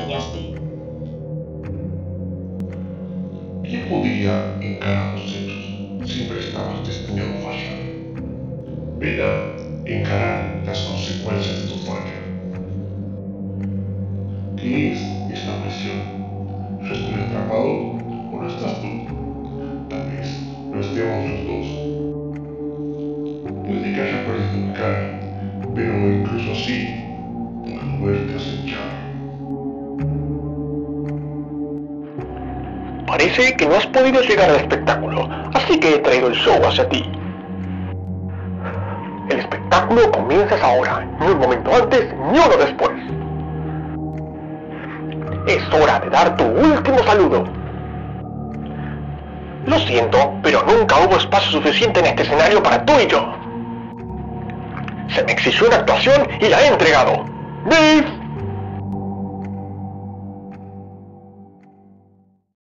fallaste. ¿Quién podía encarar los hechos? Siempre estabas destinado a fallar. Era encarar las consecuencias de tu falla. ¿Qué es esta presión? ¿Yo estoy atrapado o no estás tú? Tal vez no estemos los dos. Puede que haya perdido mi cara, pero incluso así puedo verte acechar. Parece que no has podido llegar al espectáculo, así que he traído el show hacia ti. El espectáculo comienza ahora, ni un momento antes ni uno después. Es hora de dar tu último saludo. Lo siento, pero nunca hubo espacio suficiente en este escenario para tú y yo. Se me exigió una actuación y la he entregado. ¡Beef!